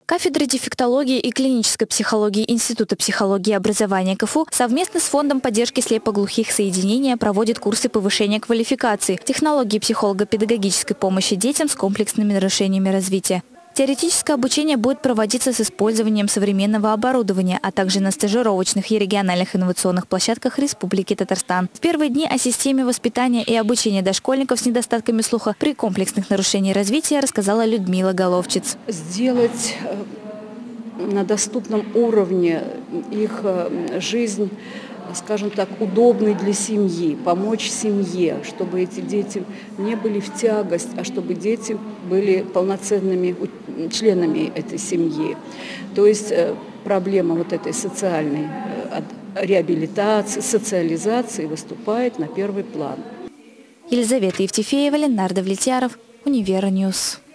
Кафедра дефектологии и клинической психологии Института психологии и образования КФУ совместно с Фондом поддержки слепоглухих соединения проводит курсы повышения квалификации, технологии психолого-педагогической помощи детям с комплексными нарушениями развития. Теоретическое обучение будет проводиться с использованием современного оборудования, а также на стажировочных и региональных инновационных площадках Республики Татарстан. В первые дни о системе воспитания и обучения дошкольников с недостатками слуха при комплексных нарушениях развития рассказала Людмила Головчиц. Сделать на доступном уровне их жизнь, скажем так, удобной для семьи, помочь семье, чтобы эти дети не были в тягость, а чтобы дети были полноценными членами этой семьи. То есть проблема вот этой социальной реабилитации, социализации выступает на первый план. Елизавета Евтефеева, Ленардо Влетьяров, Универньюз.